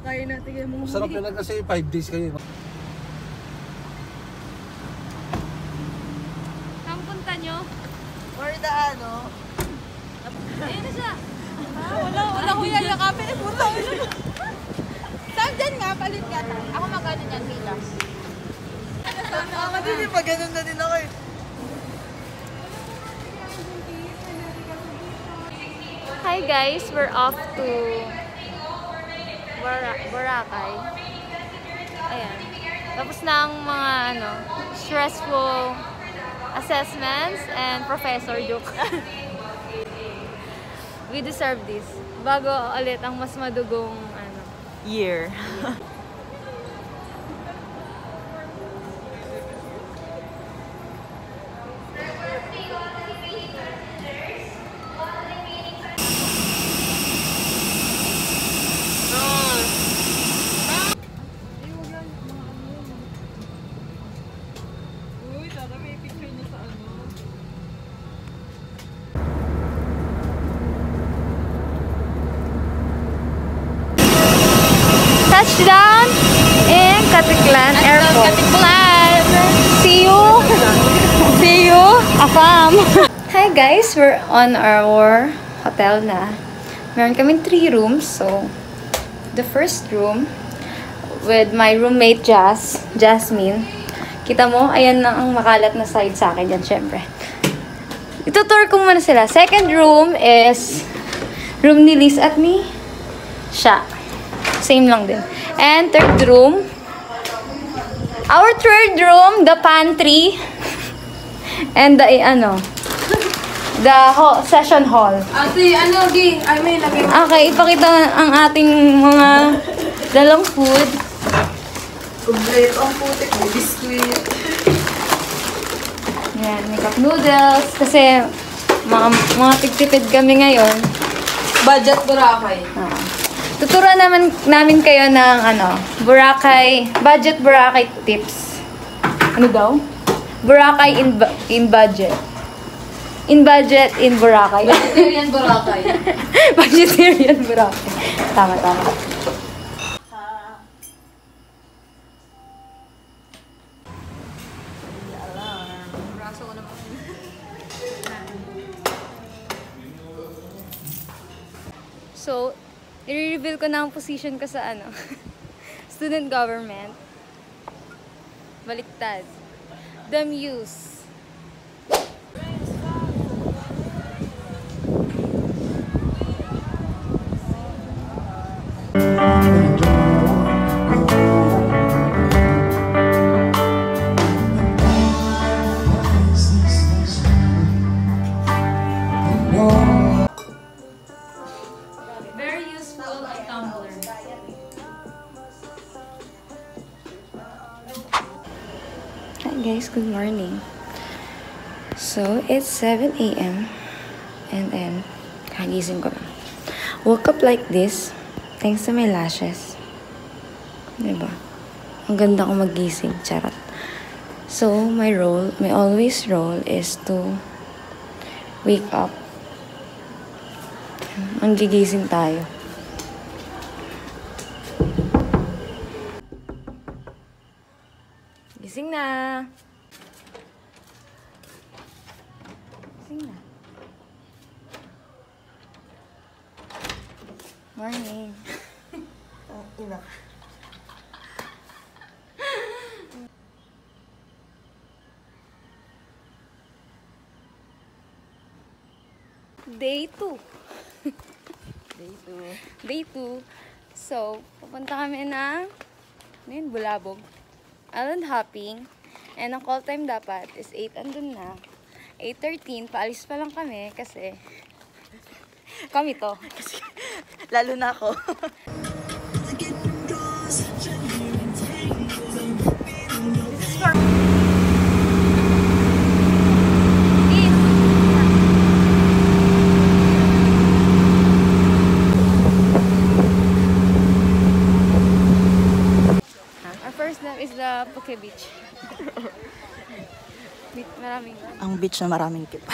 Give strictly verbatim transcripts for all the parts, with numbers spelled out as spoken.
kaya natin kayo mong Sarap na lang kasi five days kayo. Saan punta nyo? Barda ano? Ayun na siya. Ah, wala, wala ko yan. Yakapin eh, puta. Saan dyan nga? Palit ka. Ako magkano yan, Mila. Ako din yung pag ganun na din ako eh. Hi guys, we're off to Bora, Boracay. Ayan. Tapos na ang mga ano, stressful assessments and professor joke. We deserve this. Bago ulit ang mas madugong ano, Year. touchdown in Katiklan Airport. Katiklan! See you! See you! Afam! Hi guys! We're on our hotel na. Meron kaming three rooms. So, the first room with my roommate Jazz, Jasmine. Kita mo, ayan na ang makalat na side sa akin yan, syempre. Itutour ko muna sila. Second room is room ni Liz at ni siya. Same lang din. And third room. Our third room, the pantry. And the, eh, ano, the hall, session hall. Ate, ano, Gi? Ay, may lagay mo. Okay, ipakita ang ating mga dalang food. Kompleto ang putik. May biskuit. Yan, may cup noodles. Kasi, mga, mga tigtipid kami ngayon. Budget Boracay. Ah. Tuturuan naman namin kayo ng ano, Boracay, budget Boracay tips. Ano daw? Boracay in in budget. In budget in Boracay. Vegetarian Boracay. Vegetarian Boracay. Tama, tama. Braso ko naman. So, i-reveal ko na ang position ko sa ano, student government. Baliktad. The Muse. Hi guys, good morning. So, it's seven A M and then, kagising ko lang. Woke up like this, thanks to my lashes. Diba? Ang ganda ko magising, charot. So, my role, my always role is to wake up. Ang gigising tayo. Gising na. Gising na. Morning. Oh, ina. Day two. Day two. Day two. So, pupunta kami na ngayon, Bulabog. Island hopping. And ang call time dapat is eight, andun na. eight thirteen, paalis pa lang kami kasi kami to. Kasi, lalo na ako. Is the Poke Beach. Maraming. Ang beach na maraming kipay.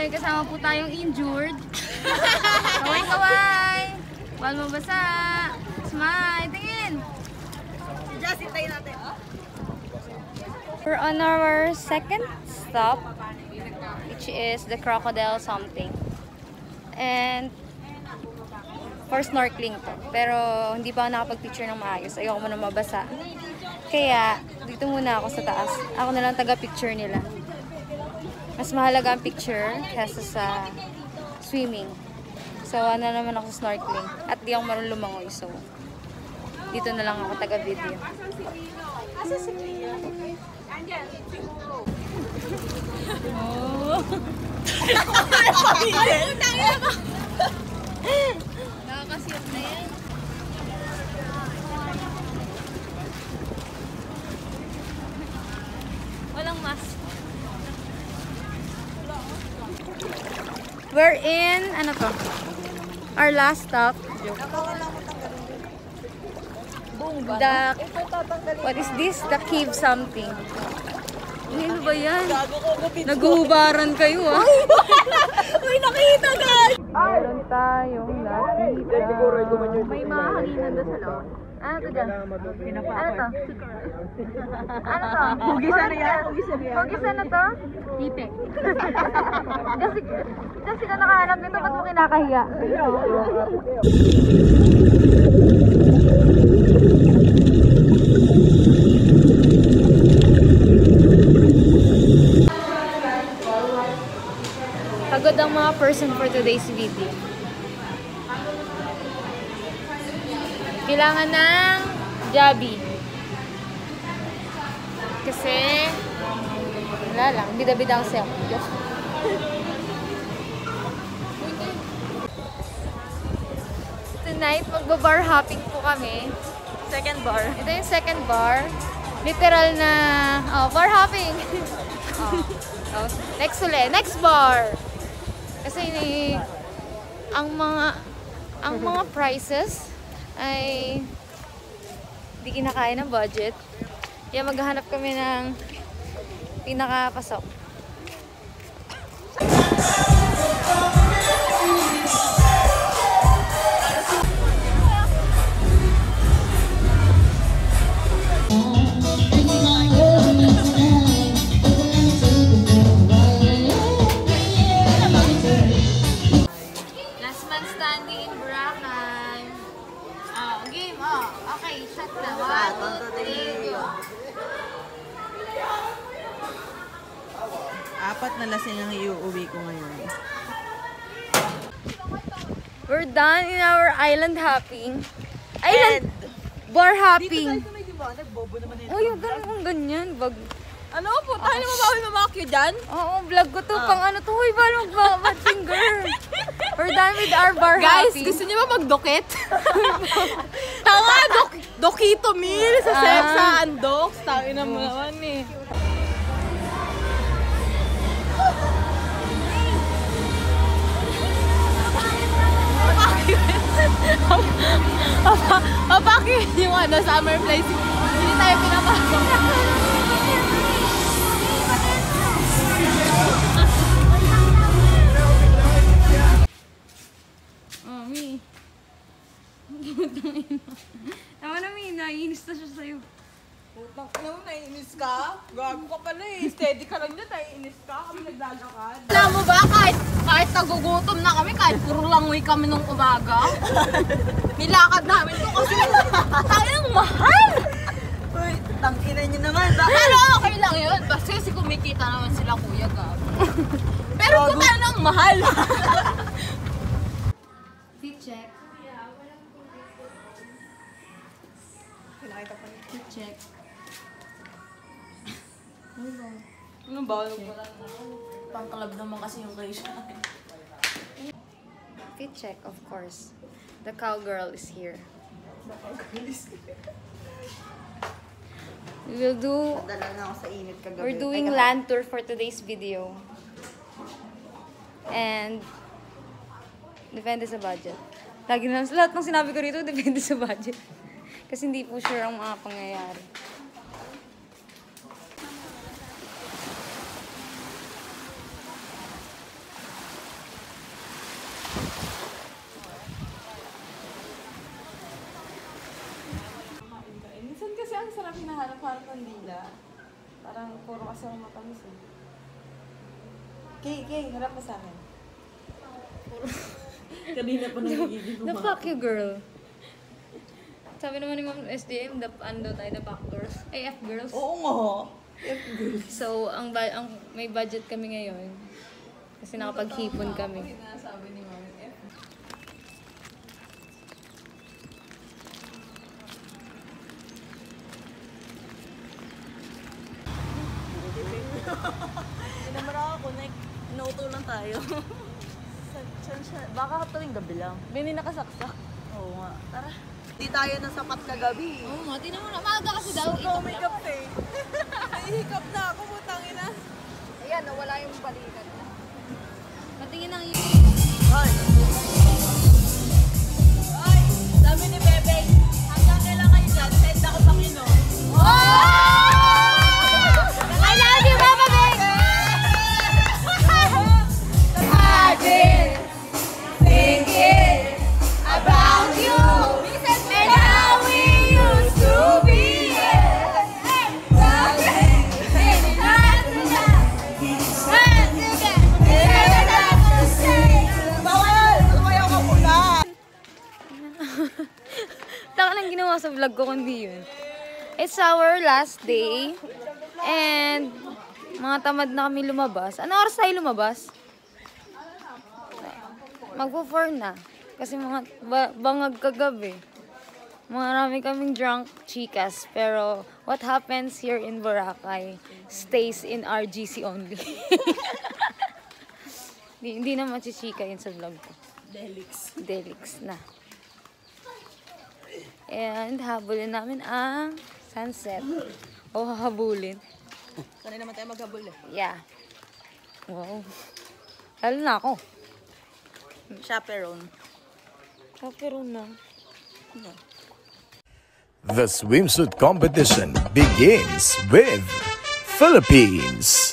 may kasama po tayong injured. Kaway-kaway! Bawal mabasa! Smile! Tingin! Just hintayin natin. We're on our second stop, which is the crocodile something. And for snorkeling to. Pero hindi pa ako nakapag-picture ng maayos. Ayoko muna mabasa. Kaya, dito muna ako sa taas. Ako na lang taga-picture nila. Mas mahalaga ang picture kaysa sa swimming. So, ano naman ako sa snorkeling. At di ako marunong lumangoy. So, dito na lang ako taga-video. Asa si Clea? Oh! Ay, utang na ba? Nakakasiyot na yan. Walang mask. We're in, ano to? Our last stop. The, what is this? The cave something. Ano ba yan? Naghuhubaran kayo ah. Uy, nakita guys! Meron tayong nakita. May mga halinan doon sa loob. Ano to dyan? Ano to? Ano to? Hugisan na yan, hugisan na yan. Hugisan na to? Titik. Kasi, kasi ka nakahanap nito, ba't mo kinakahiya? Pagod ang mga person for today's video. Kailangan ng Jabi. Kasi, wala lang, bida-bida ang self. Tonight, magbabar hopping po kami. Second bar. Ito yung second bar. Literal na, oh, bar hopping. Oh. Oh, next ulit, next bar. Kasi ang mga ang mga prices ay hindi kinakaya ng budget. Kaya maghahanap kami ng pinakapasok. Apat na lasing ang iuuwi ko ngayon. We're done in our island hopping. Island bar hopping. Dito tayo di ba? Nagbobo naman yun. Oh, yung ganun ganyan. Bag. Ano po? Tayo naman bawal mamakyo dyan? Oo, vlog ko to. Pang ano to. Uy, paano mag-bad finger? We're done with our bar Guys, hopping. gusto niyo ba magdokit? Tanga, dok dokito meal sa Ah. Sep sa Andox. Tangin na mo naman eh. Papakit yung ano, summer place. Hindi tayo pinapasok. Oh, Mi. Tama na, Mi. Naiinis na siya sa'yo. Putang ina mo, naiinis ka? Gago ka pala eh. Steady ka lang dyan, naiinis ka. Kami naglalakad. Alam mo ba, kahit, kahit nagugutom na kami, kahit puro langoy kami nung umaga, nilakad namin to kasi tayang mahal! Uy, tangina nyo naman. Pero okay lang yun. Basta kasi kumikita naman sila, kuya, gago. Pero kung tayo nang mahal. Fit check. Fit check. Ano ba? Pang-club naman kasi yung kayo siya. Fit check, of course. The cowgirl is here. We will do... Dala na ako sa init kagabi. We're doing land tour for today's video. And... depende sa budget. Lagi na, lahat ng sinabi ko rito, depende sa budget. Kasi hindi po sure ang mga pangyayari. sarap hinaharap-harap ng dila. Parang puro kasi akong matamis eh. Kay, Kay, harap mo sa akin. Kanina pa nagigigil The fuck you, girl. Sabi naman ni Ma'am S D M, the, ano tayo, the back girls. Ay, F girls. Oo nga. F girls. So, ang, ang may budget kami ngayon. Kasi nakapag-hipon kami. Sabi ni Ma'am F. Hindi naman ako connect. Inuuto lang tayo. Saan siya? Baka tuwing gabi lang. Bini nakasaksak. Oo nga. Tara. Hindi tayo na sapat na gabi. Oo nga, tinan mo na. Maaga kasi daw. Ikaw may kape. Nahihikap na ako, putangin na. Ayan, nawala yung balikan. Patingin ang iyo. Hoy! Hoy! Sabi ni Bebe, hanggang kailan kayo dyan, send ako pang inom. I love you, Mama Big! Imagine thinking about you and how we used to be. Something in hard to hard to get. Never have to say. Bawal! Sumayaw ka muna! Taka lang ginawa sa vlog ko kundi yun. It's our last day. And mga tamad na kami lumabas. Ano oras tayo lumabas? Magpo four na. Kasi mga ba bangag kagabi. Marami kaming drunk chicas. Pero what happens here in Boracay stays in R G C only. Hindi, hindi na machichika yun sa vlog ko. Delix. Delix na. And habulin namin ang sunset. O hahabulin. Sanay naman tayo maghabol eh. Yeah. Wow. Lalo na ako. Chaperone. Kapiron na. No. The swimsuit competition begins with Philippines.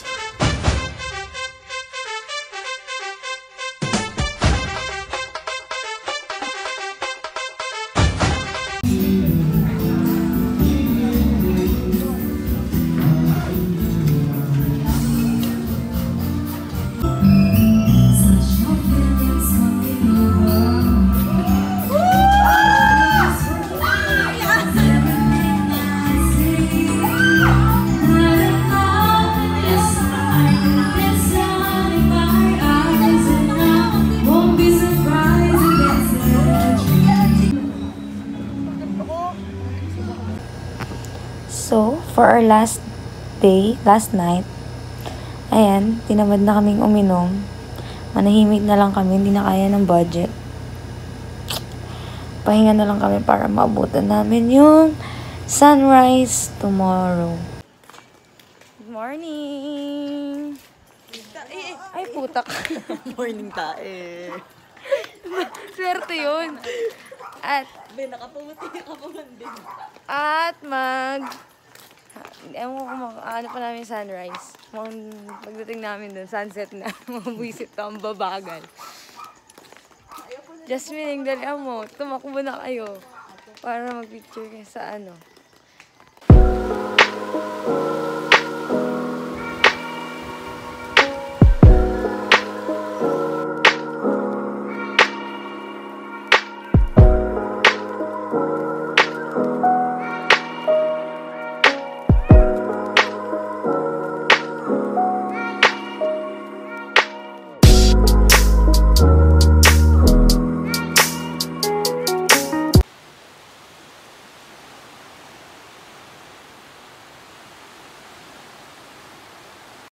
So, for our last day, last night, ayan, tinamad na kaming uminom. Manahimik na lang kami, hindi na kaya ng budget. Pahinga na lang kami para maabutan namin yung sunrise tomorrow. Good morning! Ay, putak. Morning tae. Swerte yun. At, Be, nakaputi ka pa man din. at mag... Ewan ko kung mag- ano pa namin sunrise. Mga pagdating namin dun, sunset na. Mga buwisit ka, ang babagal. Jasmine, dali mo. Tumakbo na kayo. Para mag-picture kayo sa ano.